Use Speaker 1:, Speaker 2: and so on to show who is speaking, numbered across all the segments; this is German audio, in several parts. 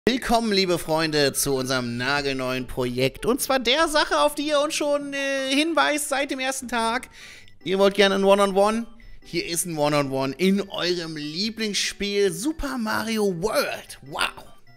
Speaker 1: Willkommen, liebe Freunde, zu unserem nagelneuen Projekt. Und zwar der Sache, auf die ihr uns schon hinweist seit dem ersten Tag. Ihr wollt gerne ein One-on-One? Hier ist ein One-on-One in eurem Lieblingsspiel Super Mario World. Wow.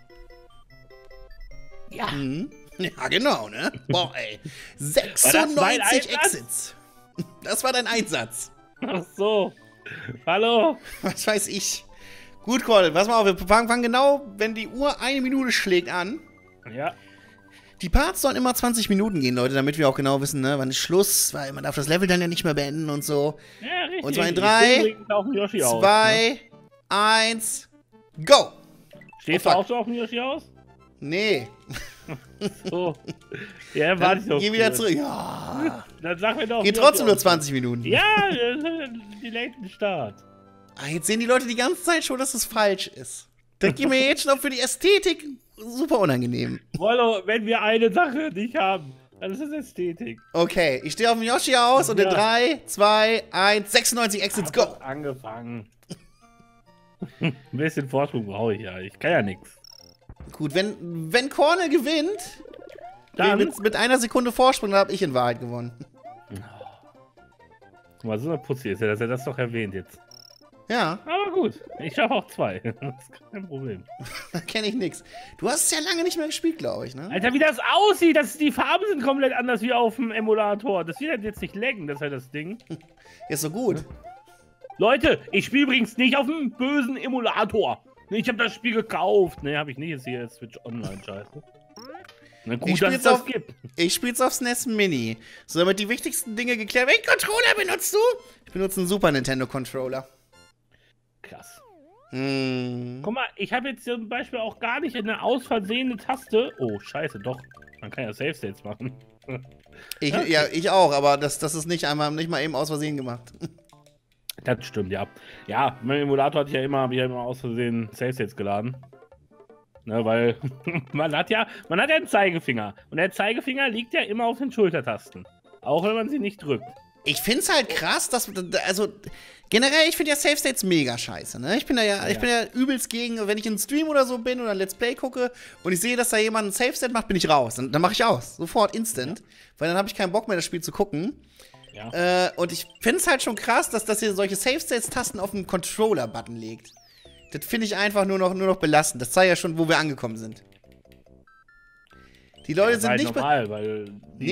Speaker 2: Ja.
Speaker 1: Ja, genau, ne? Boah, ey. 96 Exits. Das war dein Einsatz.
Speaker 2: Ach so. Hallo.
Speaker 1: Was weiß ich. Gut, Cole, pass mal auf, wir fangen genau, wenn die Uhr 1 Minute schlägt, an.
Speaker 2: Ja.
Speaker 1: Die Parts sollen immer 20 Minuten gehen, Leute, damit wir auch genau wissen, ne, wann ist Schluss, weil man darf das Level dann ja nicht mehr beenden und so.
Speaker 2: Ja, richtig.
Speaker 1: Und zwar in 3, 2, 1, go!
Speaker 2: Stehst du auch so auf dem Yoshi aus?
Speaker 1: Nee.
Speaker 2: So. Ja, warte ich doch.
Speaker 1: Geh wieder zurück. Ja.
Speaker 2: Dann sag mir doch.
Speaker 1: Geht trotzdem nur 20 Minuten.
Speaker 2: Ja, die letzten Start.
Speaker 1: Ah, jetzt sehen die Leute die ganze Zeit schon, dass es falsch ist. Das geht mir jetzt schon auch für die Ästhetik super unangenehm.
Speaker 2: Wollo, wenn wir eine Sache nicht haben, dann ist es Ästhetik.
Speaker 1: Okay, ich stehe auf dem Yoshi aus und in 3, 2, 1, 96 Exits, go!
Speaker 2: Angefangen. Ein bisschen Vorsprung brauche ich ja. Ich kann ja nichts.
Speaker 1: Gut, wenn Cornel gewinnt,
Speaker 2: Dann
Speaker 1: mit 1 Sekunde Vorsprung, dann habe ich in Wahrheit gewonnen.
Speaker 2: Guck mal, so eine Putzi ist ja, dass er das doch erwähnt jetzt.
Speaker 1: Ja.
Speaker 2: Aber gut, ich schaffe auch 2. Das ist kein Problem.
Speaker 1: Da kenne ich nix. Du hast es ja lange nicht mehr gespielt, glaube ich, ne?
Speaker 2: Alter, wie das aussieht, die Farben sind komplett anders wie auf dem Emulator. Das wird halt jetzt nicht laggen, das ist halt das Ding.
Speaker 1: Ist so gut.
Speaker 2: Leute, ich spiele übrigens nicht auf dem bösen Emulator. Ich habe das Spiel gekauft. Ne, habe ich nicht. Ist hier Switch Online, scheiße. Na gut, dass es das gibt.
Speaker 1: Ich spiel's auf SNES Mini. So, damit die wichtigsten Dinge geklärt werden. Welchen Controller benutzt du? Ich benutze einen Super Nintendo Controller.
Speaker 2: Krass.
Speaker 1: Hm.
Speaker 2: Guck mal, ich habe jetzt zum Beispiel auch gar nicht eine ausversehene Taste. Oh, scheiße, doch. Man kann ja Save States machen.
Speaker 1: Ja, ich auch, aber das ist nicht mal eben aus Versehen gemacht.
Speaker 2: Das stimmt, ja. Ja, mein Emulator hab ich ja immer aus Versehen Save States geladen. Ne, weil man hat ja einen Zeigefinger. Und der Zeigefinger liegt ja immer auf den Schultertasten. Auch wenn man sie nicht drückt.
Speaker 1: Ich find's halt krass, dass, also, generell, ich finde ja Save States mega scheiße, ne? Ich bin ja übelst gegen, wenn ich in einem Stream oder so bin oder ein Let's Play gucke und ich sehe, dass da jemand ein Save State macht, bin ich raus. Dann mache ich aus. Sofort, instant. Ja. Weil dann habe ich keinen Bock mehr, das Spiel zu gucken. Ja. Und ich find's halt schon krass, dass ihr solche Save States-Tasten auf den Controller-Button legt. Das finde ich einfach nur noch belastend. Das zeigt ja schon, wo wir angekommen sind. Die Leute sind
Speaker 2: halt
Speaker 1: nicht
Speaker 2: normal, weil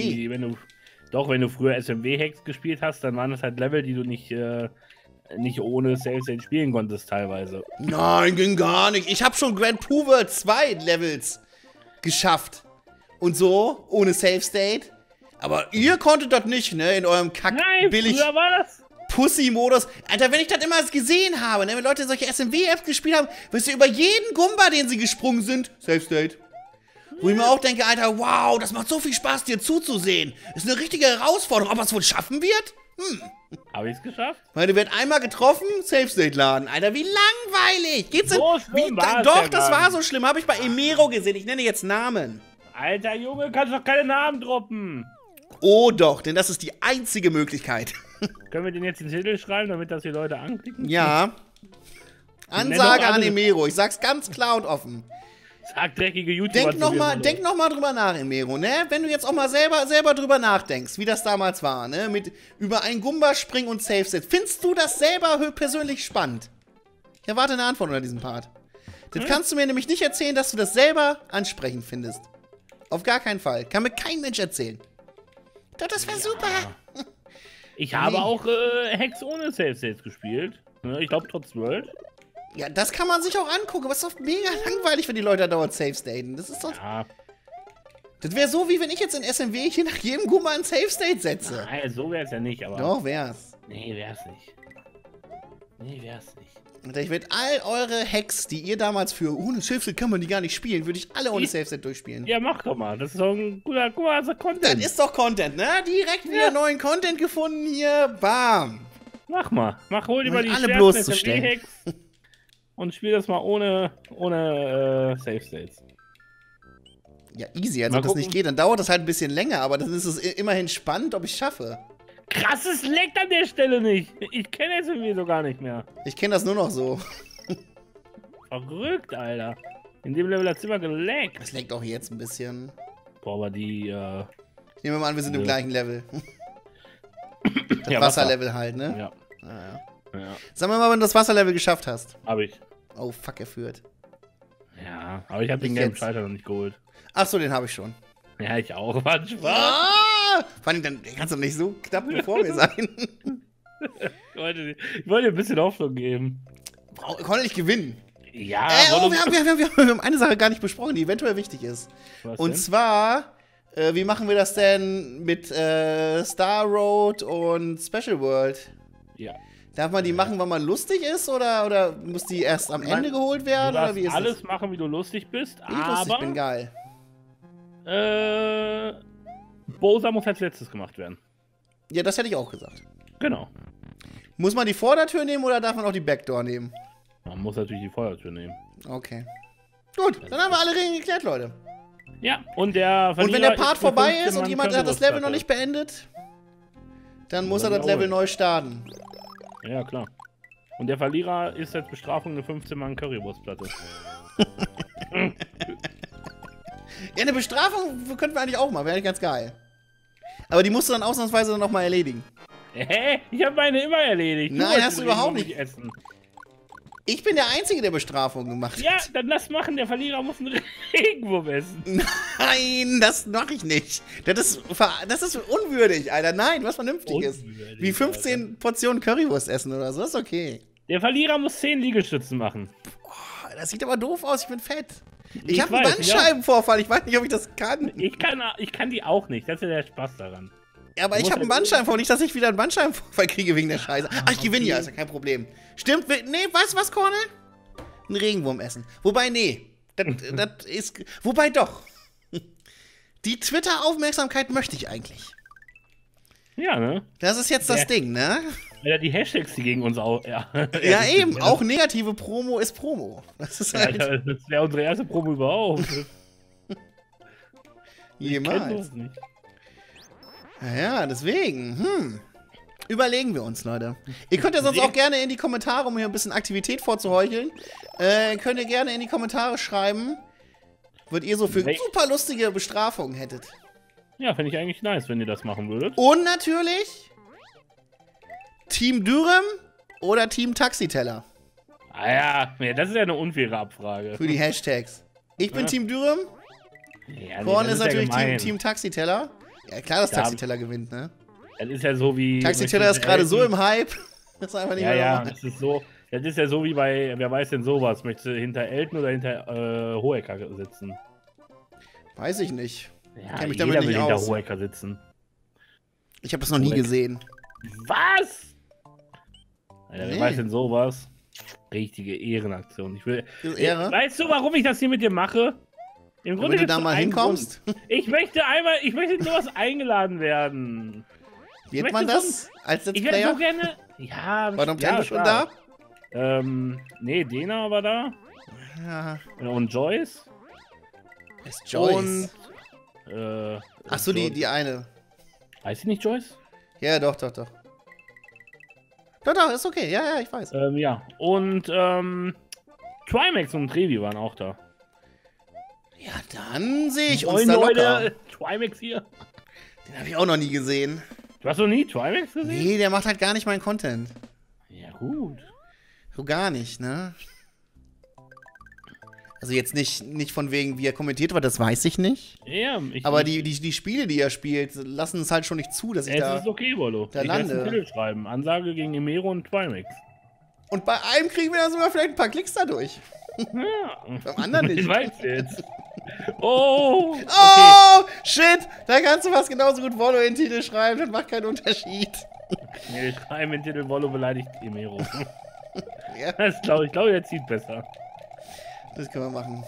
Speaker 2: wenn du früher SMW-Hacks gespielt hast, dann waren das halt Level, die du nicht ohne Save State spielen konntest teilweise.
Speaker 1: Nein, ging gar nicht. Ich habe schon Grand Pooh World 2 Levels geschafft. Und so, ohne Save State. Aber ihr konntet das nicht, ne? In eurem
Speaker 2: billig früher war das
Speaker 1: Pussy-Modus. Alter, wenn ich das immer gesehen habe, ne? Wenn Leute solche SMW-Apps gespielt haben, wisst ihr, über jeden Gumba, den sie gesprungen sind, Save State. Wo ich mir auch denke, Alter, wow, das macht so viel Spaß, dir zuzusehen. Ist eine richtige Herausforderung. Ob er es wohl schaffen wird?
Speaker 2: Habe ich es geschafft?
Speaker 1: Weil du wird einmal getroffen, Save State laden. Alter, wie langweilig. Geht's
Speaker 2: so schlimm
Speaker 1: doch, das war so schlimm. Habe ich bei Emero gesehen. Ich nenne jetzt Namen.
Speaker 2: Alter Junge, kannst doch keine Namen droppen.
Speaker 1: Oh doch, denn das ist die einzige Möglichkeit.
Speaker 2: Können wir den jetzt in den Titel schreiben, damit das die Leute anklicken?
Speaker 1: Ja. Ansage an Emero. Ich sag's ganz klar und offen.
Speaker 2: Sag dreckige YouTuber.
Speaker 1: Denk noch mal drüber nach, Emero, ne? Wenn du jetzt auch mal selber drüber nachdenkst, wie das damals war, ne? Mit über einen Gumba springen und Save Set. Findest du das selber persönlich spannend? Ich erwarte eine Antwort unter diesem Part. Das kannst du mir nämlich nicht erzählen, dass du das selber ansprechend findest. Auf gar keinen Fall. Kann mir kein Mensch erzählen. Doch, das war super.
Speaker 2: Ich habe auch Hacks ohne Save States gespielt. Ich glaube, trotz World.
Speaker 1: Ja, das kann man sich auch angucken, aber es ist doch mega langweilig, wenn die Leute dauernd Save Staten. Das ist doch. Ja. Das wäre so, wie wenn ich jetzt in SMW hier nach jedem Gumba ein Save State setze.
Speaker 2: Nein, so wäre es ja nicht, aber.
Speaker 1: Doch, wär's.
Speaker 2: Nee, wär's nicht. Nee, wär's nicht.
Speaker 1: Und ich würde all eure Hacks, die ihr damals für ohne Save State kann man die gar nicht spielen, würde ich alle ohne Save State durchspielen.
Speaker 2: Ja, mach doch mal. Das ist doch ein guter Content.
Speaker 1: Das ist doch Content, ne? Direkt wieder neuen Content gefunden hier. Bam.
Speaker 2: Mach mal. Hol dir mal die
Speaker 1: alle bloßzustellen.
Speaker 2: Hacks und spiel das mal ohne Save States.
Speaker 1: Ja, easy. Also, wenn das nicht geht, dann dauert das halt ein bisschen länger, aber dann ist es immerhin spannend, ob ich es schaffe.
Speaker 2: Krasses leckt an der Stelle nicht. Ich kenne es irgendwie so gar nicht mehr.
Speaker 1: Ich kenne das nur noch so.
Speaker 2: Verrückt, Alter. In dem Level hat es immer geleckt.
Speaker 1: Das leckt auch jetzt ein bisschen.
Speaker 2: Boah, aber die,
Speaker 1: Ich nehme mal an, wir sind im gleichen Level. Das
Speaker 2: ja,
Speaker 1: Wasserlevel halt, ne?
Speaker 2: Ja.
Speaker 1: Ja. Sag mal, wenn du das Wasserlevel geschafft hast.
Speaker 2: Hab ich.
Speaker 1: Oh, fuck, er führt.
Speaker 2: Ja, aber ich habe den gelben Schalter noch nicht geholt.
Speaker 1: Ach so, den habe ich schon.
Speaker 2: Ja, ich auch. War Spaß.
Speaker 1: Ah! Vor allem, dann kannst du nicht so knapp vor mir sein.
Speaker 2: Ich wollte dir ein bisschen Hoffnung geben.
Speaker 1: Konnte ich gewinnen.
Speaker 2: Ja,
Speaker 1: wir haben eine Sache gar nicht besprochen, die eventuell wichtig ist.
Speaker 2: Was
Speaker 1: Und
Speaker 2: denn?
Speaker 1: zwar, wie machen wir das denn mit Star Road und Special World?
Speaker 2: Ja.
Speaker 1: Darf man die machen, weil man lustig ist, oder muss die erst am Ende geholt werden?
Speaker 2: Du
Speaker 1: Oder
Speaker 2: darfst
Speaker 1: wie ist
Speaker 2: alles
Speaker 1: das?
Speaker 2: machen, wie du lustig bist,
Speaker 1: Ich lustig bin
Speaker 2: aber
Speaker 1: geil.
Speaker 2: Bowser muss als letztes gemacht werden.
Speaker 1: Ja, das hätte ich auch gesagt.
Speaker 2: Genau.
Speaker 1: Muss man die Vordertür nehmen oder darf man auch die Backdoor nehmen?
Speaker 2: Man muss natürlich die Feuertür nehmen.
Speaker 1: Okay. Gut, dann haben wir alle Regeln geklärt, Leute.
Speaker 2: Ja, und der
Speaker 1: Und wenn der Part
Speaker 2: ist
Speaker 1: vorbei
Speaker 2: mit
Speaker 1: ist und
Speaker 2: 15
Speaker 1: jemand
Speaker 2: Mann
Speaker 1: hat das Level noch
Speaker 2: Currywurstplatte.
Speaker 1: nicht beendet, dann muss er
Speaker 2: Dann
Speaker 1: das Level
Speaker 2: jawohl.
Speaker 1: neu starten.
Speaker 2: Ja, klar. Und der Verlierer ist als Bestrafung eine 15 Mann Currywurstplatte.
Speaker 1: Ja, eine Bestrafung könnten wir eigentlich auch mal, wäre eigentlich ganz geil. Aber die musst du dann ausnahmsweise noch mal erledigen.
Speaker 2: Hä? Ich habe meine immer erledigt.
Speaker 1: Nein,
Speaker 2: wolltest
Speaker 1: hast du
Speaker 2: den
Speaker 1: überhaupt
Speaker 2: Regenwurm
Speaker 1: nicht.
Speaker 2: Essen.
Speaker 1: Ich bin der Einzige, der Bestrafung gemacht
Speaker 2: Ja,
Speaker 1: hat.
Speaker 2: dann lass machen. Der Verlierer muss einen Regenwurm essen.
Speaker 1: Nein, das mache ich nicht. Das ist unwürdig, Alter. Nein, was Vernünftiges.
Speaker 2: Unwürdig,
Speaker 1: Wie 15 Portionen Currywurst essen oder so, ist okay.
Speaker 2: Der Verlierer muss 10 Liegestützen machen.
Speaker 1: Boah, das sieht aber doof aus, ich bin fett. Ich
Speaker 2: Ich
Speaker 1: habe einen
Speaker 2: weiß,
Speaker 1: Bandscheibenvorfall, ich weiß nicht, ob ich das kann.
Speaker 2: Ich kann die auch nicht. Das ist ja der Spaß daran.
Speaker 1: Ja, aber ich habe einen Bandscheibenvorfall, nicht, dass ich wieder einen Bandscheibenvorfall kriege wegen der Scheiße. Ach, ich gewinne ja, ist ja kein Problem. Stimmt, nee, weißt du was, Cornel? Ein Regenwurm essen. Wobei, nee. Das ist. Wobei doch. Die Twitter-Aufmerksamkeit möchte ich eigentlich.
Speaker 2: Ja, ne?
Speaker 1: Das ist jetzt das Ding, ne?
Speaker 2: Ja, die Hashtags, die gegen uns auch. Ja,
Speaker 1: Ja, eben. Auch negative Promo ist Promo. Das ist halt.
Speaker 2: Ja, das wäre unsere erste Promo überhaupt.
Speaker 1: Jemals. Ja, deswegen. Überlegen wir uns, Leute. Ihr könnt ja sonst auch gerne in die Kommentare, um hier ein bisschen Aktivität vorzuheucheln, könnt ihr gerne in die Kommentare schreiben, was ihr so für super lustige Bestrafungen hättet.
Speaker 2: Ja, finde ich eigentlich nice, wenn ihr das machen würdet.
Speaker 1: Und natürlich Team Dürrem oder Team Taxiteller.
Speaker 2: Ah ja, das ist ja eine unfaire Abfrage.
Speaker 1: Für die Hashtags. Ich bin
Speaker 2: Ja.
Speaker 1: Team Dürrem,
Speaker 2: Ja,
Speaker 1: Korn
Speaker 2: das
Speaker 1: ist
Speaker 2: ja
Speaker 1: natürlich
Speaker 2: gemein.
Speaker 1: Team Taxiteller. Ja, klar, dass
Speaker 2: Da-
Speaker 1: Taxiteller gewinnt, ne?
Speaker 2: Das ist ja so wie.
Speaker 1: Taxiteller ist gerade so im Hype. Das ist einfach nicht
Speaker 2: Ja,
Speaker 1: mehr
Speaker 2: ja,
Speaker 1: normal.
Speaker 2: das ist so. Das ist ja so wie bei, wer weiß denn sowas? Möchtest du hinter Elton oder hinter Hohecker sitzen?
Speaker 1: Weiß ich nicht.
Speaker 2: Ja,
Speaker 1: Kenn mich
Speaker 2: jeder
Speaker 1: damit
Speaker 2: will
Speaker 1: nicht
Speaker 2: hinter
Speaker 1: aus.
Speaker 2: Hohecker sitzen.
Speaker 1: Ich habe das noch nie gesehen.
Speaker 2: Was? Alter,
Speaker 1: Nee.
Speaker 2: wer weiß denn sowas? Richtige Ehrenaktion. Ich will.
Speaker 1: Das ist Ehre.
Speaker 2: Weißt du, warum ich das hier mit dir mache? Im
Speaker 1: Wenn du
Speaker 2: gibt's
Speaker 1: da
Speaker 2: nur
Speaker 1: mal
Speaker 2: einen
Speaker 1: hinkommst,
Speaker 2: Grund. Ich möchte in sowas eingeladen werden.
Speaker 1: wird
Speaker 2: Ich
Speaker 1: man
Speaker 2: möchte
Speaker 1: das als Let's
Speaker 2: Ich wäre
Speaker 1: Player?
Speaker 2: so gerne. Ja,
Speaker 1: War Nintendo
Speaker 2: ja,
Speaker 1: schon
Speaker 2: klar.
Speaker 1: da?
Speaker 2: Nee, Dena war da.
Speaker 1: Ja.
Speaker 2: Und Joyce.
Speaker 1: Ist Joyce.
Speaker 2: Und.
Speaker 1: Achso, die eine.
Speaker 2: Heißt sie nicht Joyce?
Speaker 1: Ja, doch. Doch, ist okay. Ja, ich weiß.
Speaker 2: Ja. Und, Trimax und Trevi waren auch da.
Speaker 1: Ja, dann sehe ich uns
Speaker 2: Moin,
Speaker 1: da
Speaker 2: Leute,
Speaker 1: locker.
Speaker 2: Trimax hier.
Speaker 1: Den habe ich auch noch nie gesehen.
Speaker 2: Du hast noch nie Trimax gesehen?
Speaker 1: Nee, der macht halt gar nicht meinen Content.
Speaker 2: Ja, gut.
Speaker 1: So gar nicht, ne? Also jetzt nicht von wegen, wie er kommentiert war, das weiß ich nicht.
Speaker 2: Ja,
Speaker 1: Aber die Spiele, die er spielt, lassen es halt schon nicht zu, dass ich
Speaker 2: Es
Speaker 1: da...
Speaker 2: ist okay, Wollo.
Speaker 1: da
Speaker 2: Ich werde
Speaker 1: lande.
Speaker 2: einen Titel schreiben. Ansage gegen Emero und Trimax.
Speaker 1: Und bei einem kriegen wir dann sogar vielleicht ein paar Klicks dadurch.
Speaker 2: Ja.
Speaker 1: Beim anderen nicht.
Speaker 2: Ich weiß jetzt. Oh! Okay.
Speaker 1: Oh, shit! Da kannst du fast genauso gut Wollo in den Titel schreiben, das macht keinen Unterschied.
Speaker 2: Nee, ich schreibe den Titel Wollo beleidigt Emero.
Speaker 1: Ja,
Speaker 2: Das glaube ich, der zieht besser.
Speaker 1: das können wir machen.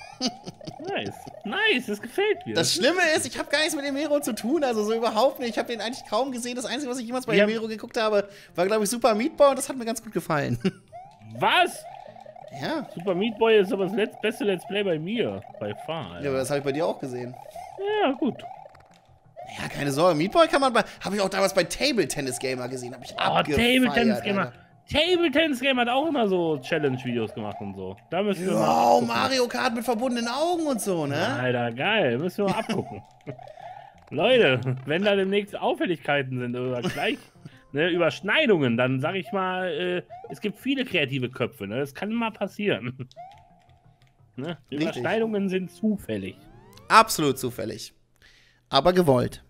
Speaker 2: Nice, das gefällt mir.
Speaker 1: Das Schlimme ist, ich habe gar nichts mit Emero zu tun, also so überhaupt nicht. Ich habe den eigentlich kaum gesehen. Das Einzige, was ich jemals bei
Speaker 2: Ja.
Speaker 1: Emero geguckt habe, war, glaube ich, Super Meat Boy und das hat mir ganz gut gefallen.
Speaker 2: Was?
Speaker 1: Ja,
Speaker 2: Super Meat Boy ist aber das beste Let's Play bei mir. Bei Far.
Speaker 1: ja, aber das habe ich bei dir auch gesehen.
Speaker 2: Ja, gut.
Speaker 1: Ja, keine Sorge, Meat Boy kann man bei... Habe ich auch damals bei Table Tennis Gamer gesehen, habe ich
Speaker 2: Oh, Table Tennis Gamer. Table Tennis Game hat auch immer so Challenge-Videos gemacht und so. Da müssen wir mal
Speaker 1: Wow, Mario Kart mit verbundenen Augen und so, ne?
Speaker 2: Alter, geil. Müssen wir mal abgucken. Leute, wenn da demnächst Auffälligkeiten sind oder gleich Überschneidungen, dann sag ich mal, es gibt viele kreative Köpfe, ne? Das kann mal passieren. Ne? Überschneidungen sind zufällig.
Speaker 1: Absolut zufällig. Aber gewollt.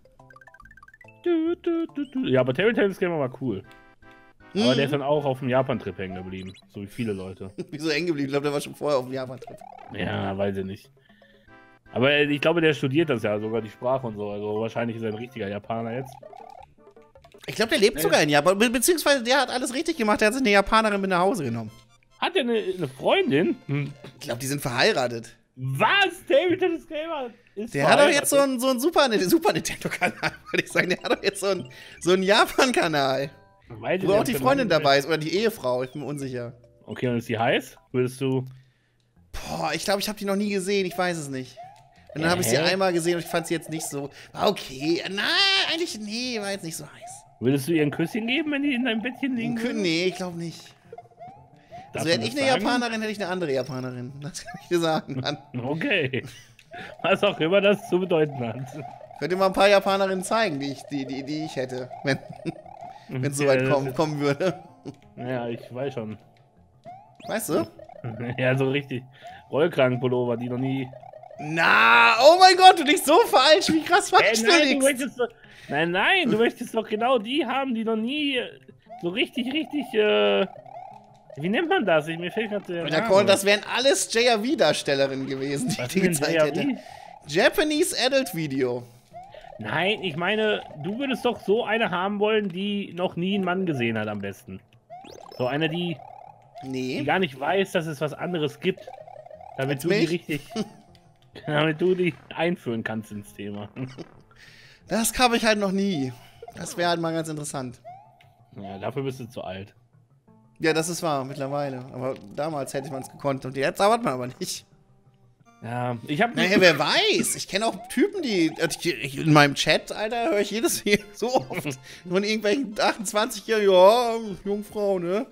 Speaker 2: Ja, aber Table Tennis Game war cool. Aber der ist dann auch auf dem Japan-Trip hängen geblieben. So wie viele Leute.
Speaker 1: Wieso hängen geblieben? Ich glaube, der war schon vorher auf dem Japan-Trip.
Speaker 2: Ja, weiß ich nicht. Aber ich glaube, der studiert das ja, sogar die Sprache und so. Also wahrscheinlich ist er ein richtiger Japaner jetzt.
Speaker 1: Ich glaube, der lebt sogar in Japan. Beziehungsweise der hat alles richtig gemacht. Der hat sich eine Japanerin mit nach Hause genommen.
Speaker 2: Hat er eine Freundin?
Speaker 1: Ich glaube, die sind verheiratet.
Speaker 2: Was? Table Tennis Gamer ist
Speaker 1: Der hat doch jetzt so einen Super Nintendo-Kanal, würde ich sagen. Der hat doch jetzt so einen Japan-Kanal. Wo auch die Freundin dabei ist. Oder die Ehefrau. Ich bin mir unsicher.
Speaker 2: Okay, und ist die heiß? Würdest du...
Speaker 1: Boah, ich glaube, ich habe die noch nie gesehen. Ich weiß es nicht. Und dann habe ich sie einmal gesehen und ich fand sie jetzt nicht so... War okay. Na, eigentlich, nee, war jetzt nicht so heiß.
Speaker 2: Würdest du ihr ein Küsschen geben, wenn die in deinem Bettchen liegen würde?
Speaker 1: Nee, ich glaube nicht. Also hätte ich eine Japanerin, hätte ich eine andere Japanerin. Das kann ich dir sagen, Mann.
Speaker 2: Okay. Was auch immer das zu bedeuten hat.
Speaker 1: Könnt ihr mal ein paar Japanerinnen zeigen, die ich hätte, wenn es soweit kommen würde.
Speaker 2: Ja, ich weiß schon.
Speaker 1: Weißt du?
Speaker 2: Ja, so richtig. Rollkragenpullover, die noch nie...
Speaker 1: Na, oh mein Gott, du liegst so falsch. Wie krass falsch du liegst.
Speaker 2: Nein, du möchtest doch genau die haben, die noch nie so richtig, wie nennt man das? Mir fällt gerade der Name.
Speaker 1: Das wären alles JRV-Darstellerinnen gewesen, die ich dir gezeigt hätte. Japanese Adult Video.
Speaker 2: Nein, ich meine, du würdest doch so eine haben wollen, die noch nie einen Mann gesehen hat am besten. So eine, die gar nicht weiß, dass es was anderes gibt. Damit damit du die einführen kannst ins Thema.
Speaker 1: Das habe ich halt noch nie. Das wäre halt mal ganz interessant.
Speaker 2: Ja, dafür bist du zu alt.
Speaker 1: Ja, das ist wahr, mittlerweile. Aber damals hätte man es gekonnt und jetzt dauert man aber nicht.
Speaker 2: Ja, ich habe...
Speaker 1: Naja, wer weiß. Ich kenne auch Typen, die... in meinem Chat, Alter, höre ich jedes so oft von irgendwelchen 28-Jährigen, ja, Jungfrau, ne?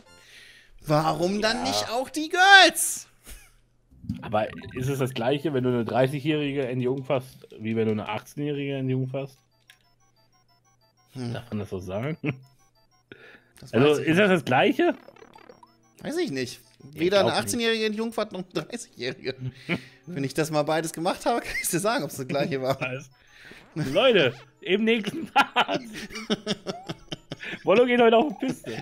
Speaker 1: Warum dann nicht auch die Girls?
Speaker 2: Aber ist es das Gleiche, wenn du eine 30-Jährige entjungferst, wie wenn du eine 18-Jährige entjungferst? Darf man das so sagen? Also, ist das Gleiche?
Speaker 1: Weiß ich nicht. Weder eine 18-Jährige entjungfert noch eine 30-Jährige. Wenn ich das mal beides gemacht habe, kann ich dir sagen, ob es das Gleiche war.
Speaker 2: Leute, im nächsten Part. Wollo geht heute auf die Piste.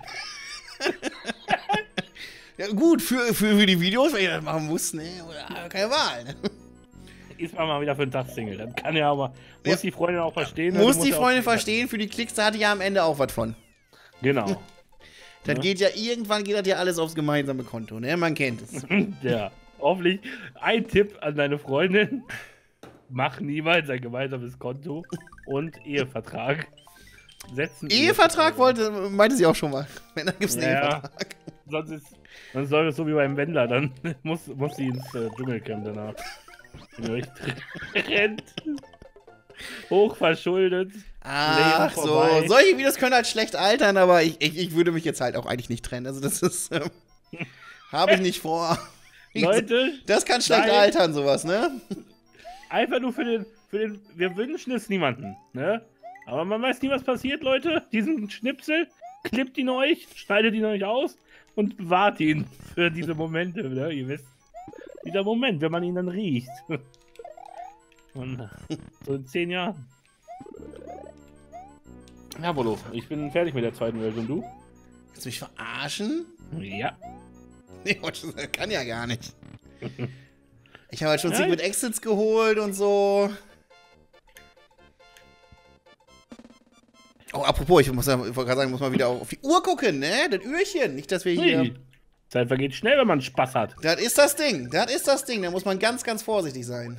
Speaker 1: Ja, gut, für die Videos, wenn ich das machen muss, ne? Oder keine Wahl, ne?
Speaker 2: Ist man mal wieder für einen Tag Single. Dann kann ja aber. Muss die Freundin auch verstehen.
Speaker 1: Muss die Freundin verstehen, für die Klicks, da hatte ja am Ende auch was von.
Speaker 2: Genau.
Speaker 1: Das geht ja, irgendwann geht das ja alles aufs gemeinsame Konto, ne? Man kennt es.
Speaker 2: Ja, hoffentlich. Ein Tipp an deine Freundin. Mach niemals ein gemeinsames Konto und Ehevertrag.
Speaker 1: Ehevertrag meinte sie auch schon mal. Wenn, dann gibt's einen Ehevertrag.
Speaker 2: Sonst läuft es so wie beim Wendler, dann muss sie ins Dschungelcamp danach. Rennt. Hochverschuldet.
Speaker 1: Ach so, solche Videos können halt schlecht altern, aber ich würde mich jetzt halt auch eigentlich nicht trennen. Also das ist, habe ich nicht vor.
Speaker 2: Leute,
Speaker 1: das kann schlecht altern, sowas, ne?
Speaker 2: Einfach nur für den, wir wünschen es niemanden, ne? Aber man weiß nie, was passiert, Leute. Diesen Schnipsel, klippt ihn euch, schneidet ihn euch aus und bewahrt ihn für diese Momente, ne? Ihr wisst, dieser Moment, wenn man ihn dann riecht. Und so in 10 Jahren. Ja, Wollo, ich bin fertig mit der zweiten Welt und du?
Speaker 1: Willst du mich verarschen?
Speaker 2: Ja.
Speaker 1: Nee, das kann ja gar nicht. Ich habe halt schon Secret Exits geholt und so. Oh, apropos, ich wollte gerade sagen, muss mal wieder auf die Uhr gucken, ne? Das Uhrchen. Nicht, dass wir hier...
Speaker 2: Zeit vergeht schnell, wenn man Spaß hat.
Speaker 1: Das ist das Ding. Da muss man ganz, ganz vorsichtig sein.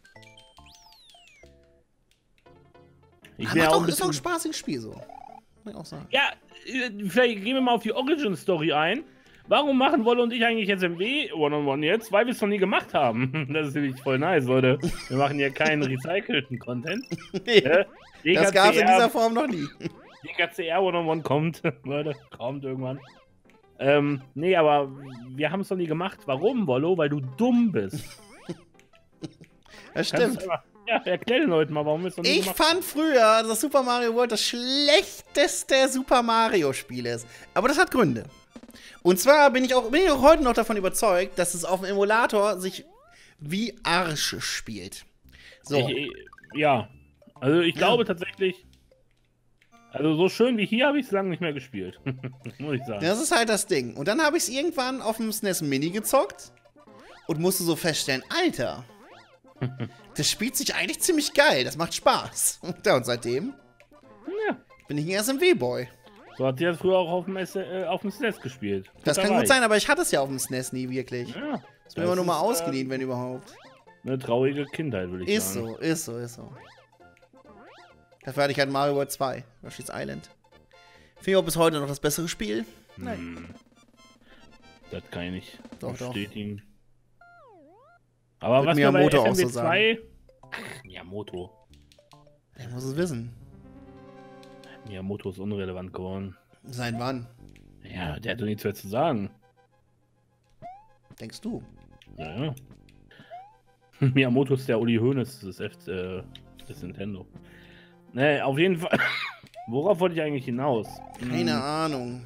Speaker 1: Aber doch, ist auch ein spaßiges Spiel so. Muss ich auch sagen.
Speaker 2: Ja, vielleicht gehen wir mal auf die Origin-Story ein. Warum machen Wolle und ich eigentlich jetzt MW One-on-One jetzt? Weil wir es noch nie gemacht haben. Das ist nämlich voll nice, Leute. Wir machen hier keinen recycelten Content.
Speaker 1: Nee, das gab es in dieser Form noch nie.
Speaker 2: DKCR One-on-One kommt, Leute, kommt irgendwann. Nee, aber wir haben es noch nie gemacht. Warum, Wollo? Weil du dumm bist.
Speaker 1: Das stimmt.
Speaker 2: Ja, erklär den Leuten mal, warum wir es noch nie
Speaker 1: Ich
Speaker 2: gemacht
Speaker 1: fand früher, dass Super Mario World das schlechteste Super Mario Spiel ist. Aber das hat Gründe. Und zwar bin ich auch heute noch davon überzeugt, dass es auf dem Emulator sich wie Arsch spielt. So.
Speaker 2: Ja. Also ich glaube tatsächlich, also so schön wie hier habe ich es lange nicht mehr gespielt. Muss ich sagen.
Speaker 1: Das ist halt das Ding. Und dann habe ich es irgendwann auf dem SNES Mini gezockt und musste so feststellen, Alter, das spielt sich eigentlich ziemlich geil. Das macht Spaß. Und seitdem bin ich ein SMW-Boy.
Speaker 2: So hat sie das früher auch auf dem SNES gespielt.
Speaker 1: Das kann gut sein, aber ich hatte es ja auf dem SNES nie wirklich.
Speaker 2: Ja,
Speaker 1: ist mir immer nur mal ausgeliehen, wenn überhaupt.
Speaker 2: Eine traurige Kindheit, würde ich sagen.
Speaker 1: Ist so. Dafür hatte ich halt Mario World 2, Yoshi's Island. Finde ich auch bis heute noch das bessere Spiel. Nein.
Speaker 2: Das kann ich nicht
Speaker 1: Doch.
Speaker 2: bestätigen. Aber was
Speaker 1: Miyamoto
Speaker 2: bei
Speaker 1: auch so
Speaker 2: SMW 2... Miyamoto.
Speaker 1: Ich muss es wissen.
Speaker 2: Miyamoto ist unrelevant geworden.
Speaker 1: Seit wann?
Speaker 2: Ja, der hat doch nichts mehr zu sagen.
Speaker 1: Denkst du?
Speaker 2: Ja. Miyamoto ist der Uli Hoeneß des Nintendo. Ne, auf jeden Fall. Worauf wollte ich eigentlich hinaus?
Speaker 1: Keine Ahnung.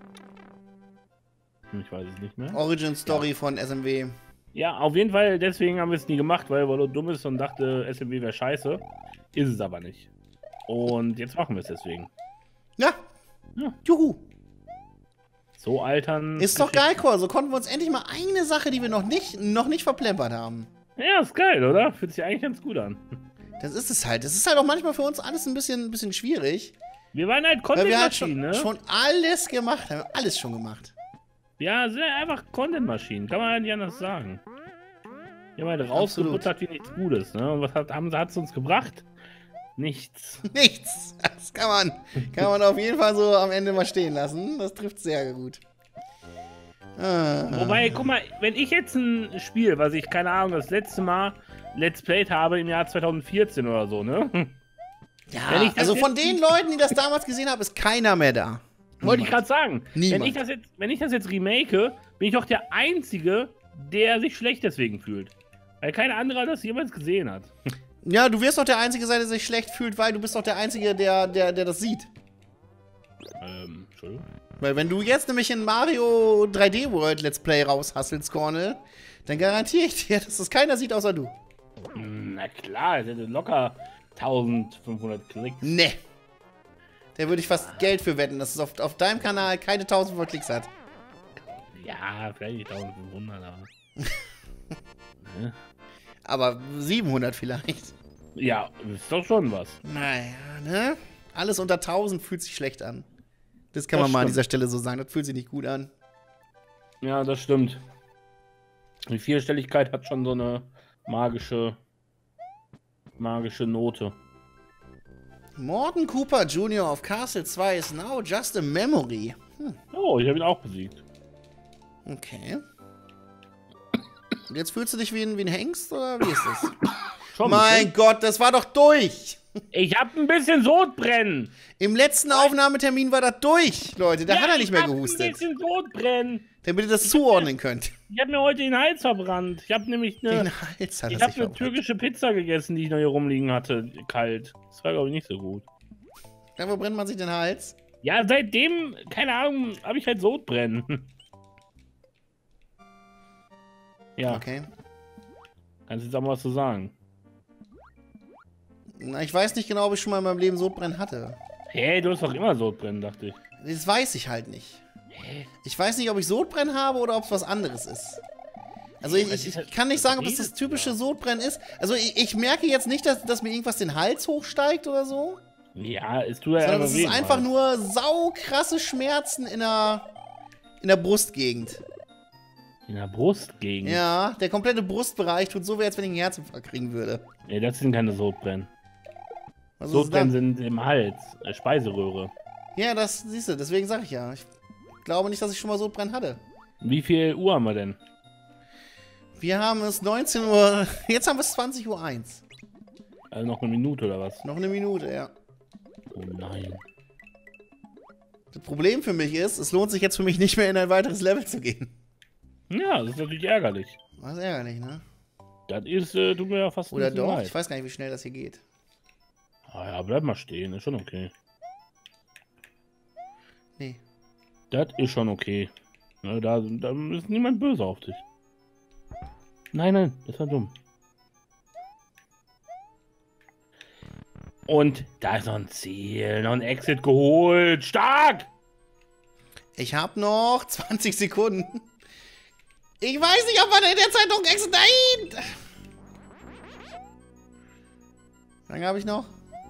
Speaker 2: Ich weiß es nicht mehr.
Speaker 1: Origin Story von SMW.
Speaker 2: Ja, auf jeden Fall, deswegen haben wir es nie gemacht, weil Wollo dumm ist und dachte, SMW wäre scheiße. Ist es aber nicht. Und jetzt machen wir es deswegen.
Speaker 1: Ja. Juhu.
Speaker 2: So altern.
Speaker 1: Ist doch geil, Cor. So konnten wir uns endlich mal eine Sache, die wir noch nicht verplempert haben.
Speaker 2: Ja, ist geil, oder? Fühlt sich eigentlich ganz gut an.
Speaker 1: Das ist es halt. Das ist halt auch manchmal für uns alles ein bisschen schwierig.
Speaker 2: Wir waren halt
Speaker 1: Weil wir halt
Speaker 2: Content-Maschinen, ne?
Speaker 1: schon alles gemacht haben. Alles schon gemacht.
Speaker 2: Ja, sind einfach Content-Maschinen. Kann man halt nicht anders sagen. Wir haben halt rausgebuttert wie nichts Gutes, ne? Und was hat es uns gebracht? Nichts.
Speaker 1: Nichts. Das kann man auf jeden Fall so am Ende mal stehen lassen. Das trifft sehr gut.
Speaker 2: Wobei, guck mal, wenn ich jetzt ein Spiel, was ich, keine Ahnung, das letzte Mal Let's Played habe im Jahr 2014 oder so, ne?
Speaker 1: Ja, also von den Leuten, die das damals gesehen haben, ist keiner mehr da.
Speaker 2: Wollte ich gerade sagen.
Speaker 1: Niemand.
Speaker 2: Wenn ich das jetzt remake, bin ich doch der Einzige, der sich schlecht deswegen fühlt. Weil kein anderer das jemals gesehen hat.
Speaker 1: Ja, du wirst doch der Einzige sein, der sich schlecht fühlt, weil du bist doch der Einzige, der das sieht.
Speaker 2: Entschuldigung.
Speaker 1: Weil wenn du jetzt nämlich in Mario 3D World Let's Play raushasselst, Cornel, dann garantiere ich dir, dass das keiner sieht, außer du.
Speaker 2: Na klar, es hätte locker 1500 Klicks.
Speaker 1: Ne. Da würde ich fast Geld für wetten, dass es auf deinem Kanal keine 1500 Klicks hat.
Speaker 2: Ja, vielleicht nicht 1500, aber... ne?
Speaker 1: Aber 700 vielleicht.
Speaker 2: Ja, ist doch schon was.
Speaker 1: Naja, ne? Alles unter 1000 fühlt sich schlecht an. Das kann man mal an dieser Stelle so sagen. Das fühlt sich nicht gut an.
Speaker 2: Ja, das stimmt. Die Vierstelligkeit hat schon so eine magische Note.
Speaker 1: Morton Cooper Jr. of Castle 2 is now just a memory.
Speaker 2: Oh, ich habe ihn auch besiegt.
Speaker 1: Okay. Und jetzt fühlst du dich wie ein Hengst, oder wie ist das?
Speaker 2: Schon
Speaker 1: mein Gott, das war doch durch!
Speaker 2: Ich hab ein bisschen Sodbrennen!
Speaker 1: Im letzten Aufnahmetermin war das durch, Leute. Da hat er nicht mehr gehustet.
Speaker 2: Ich hab ein bisschen Sodbrennen!
Speaker 1: Damit ihr das zuordnen könnt.
Speaker 2: Ich hab mir heute den Hals verbrannt. Ich hab nämlich eine türkische Pizza gegessen, die ich noch hier rumliegen hatte. Kalt. Das war, glaube ich, nicht so gut.
Speaker 1: Ja, wo brennt man sich den Hals?
Speaker 2: Ja, seitdem, keine Ahnung, habe ich halt Sodbrennen. Ja.
Speaker 1: Okay.
Speaker 2: Kannst du jetzt auch mal was zu sagen?
Speaker 1: Na, ich weiß nicht genau, ob ich schon mal in meinem Leben Sodbrennen hatte.
Speaker 2: Hey, du hast doch immer Sodbrennen, dachte ich.
Speaker 1: Das weiß ich halt nicht. Ich weiß nicht, ob ich Sodbrennen habe oder ob es was anderes ist. Also ich kann nicht sagen, ob es das typische Sodbrennen ist. Also ich merke jetzt nicht, dass mir irgendwas den Hals hochsteigt oder so.
Speaker 2: Ja, es tut ja
Speaker 1: sondern es ist einfach nur saukrasse Schmerzen in der Brustgegend.
Speaker 2: In der Brustgegend?
Speaker 1: Ja, der komplette Brustbereich tut so weh, als wenn ich einen Herzinfarkt kriegen würde.
Speaker 2: Nee, das sind keine Sodbrennen.
Speaker 1: Was
Speaker 2: Sodbrennen sind im Hals, Speiseröhre.
Speaker 1: Ja, das siehst du, deswegen sage ich ja. Ich glaube nicht, dass ich schon mal Sodbrennen hatte.
Speaker 2: Wie viel Uhr haben wir denn?
Speaker 1: Wir haben es 19 Uhr, jetzt haben wir es 20:01 Uhr.
Speaker 2: Also noch eine Minute oder was?
Speaker 1: Noch eine Minute, ja.
Speaker 2: Oh nein.
Speaker 1: Das Problem für mich ist, es lohnt sich jetzt für mich nicht mehr in ein weiteres Level zu gehen.
Speaker 2: Ja, das ist natürlich ärgerlich.
Speaker 1: Das ist ärgerlich, ne?
Speaker 2: Das ist, tut mir ja fast
Speaker 1: Oder
Speaker 2: ein bisschen
Speaker 1: doch?
Speaker 2: leid.
Speaker 1: Ich weiß gar nicht, wie schnell das hier geht.
Speaker 2: Ah ja, bleib mal stehen, ist schon okay.
Speaker 1: Nee.
Speaker 2: Das ist schon okay. Ne, da ist niemand böse auf dich. Nein, das war dumm. Und da ist noch ein Ziel, noch ein Exit geholt. Stark!
Speaker 1: Ich habe noch 20 Sekunden. Ich weiß nicht, ob man in der Zeit noch ein Exit... Nein! Wie lange habe ich noch?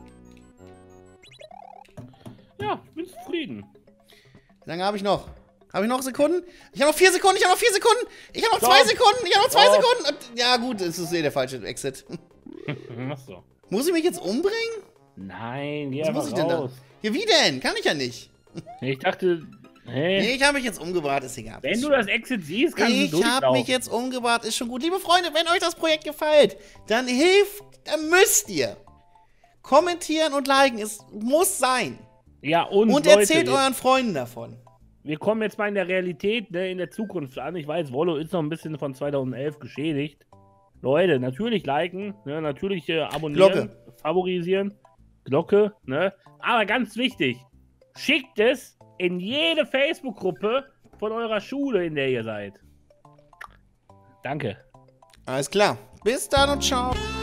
Speaker 2: Ja, ich bin zufrieden.
Speaker 1: Wie lange habe ich noch? Habe ich noch Sekunden? Ich habe noch 4 Sekunden, ich habe noch 4 Sekunden! Ich habe noch 2
Speaker 2: Stopp.
Speaker 1: Sekunden, ich habe noch 2
Speaker 2: Stopp.
Speaker 1: Sekunden! Und, ja gut, es ist der falsche Exit.
Speaker 2: Ach so.
Speaker 1: Muss ich mich jetzt umbringen?
Speaker 2: Nein, geh
Speaker 1: Was
Speaker 2: einfach
Speaker 1: muss ich denn da?
Speaker 2: raus.
Speaker 1: Ja, wie denn? Kann ich ja nicht.
Speaker 2: Ich dachte, hey,
Speaker 1: Nee, ich habe mich jetzt umgebracht, ist egal.
Speaker 2: wenn du das Exit siehst, kannst du
Speaker 1: Ich habe
Speaker 2: durchlaufen.
Speaker 1: mich jetzt umgebracht, ist schon gut. Liebe Freunde, wenn euch das Projekt gefällt, dann müsst ihr kommentieren und liken. Es muss sein.
Speaker 2: Ja, und
Speaker 1: Und
Speaker 2: Leute,
Speaker 1: erzählt euren Freunden davon.
Speaker 2: wir kommen jetzt mal in der Realität, ne, in der Zukunft an. Ich weiß, Wollo ist noch ein bisschen von 2011 geschädigt. Leute, natürlich liken, ne, natürlich abonnieren, favorisieren, Glocke, ne? Aber ganz wichtig, schickt es in jede Facebook-Gruppe von eurer Schule, in der ihr seid. Danke.
Speaker 1: Alles klar. Bis dann und ciao.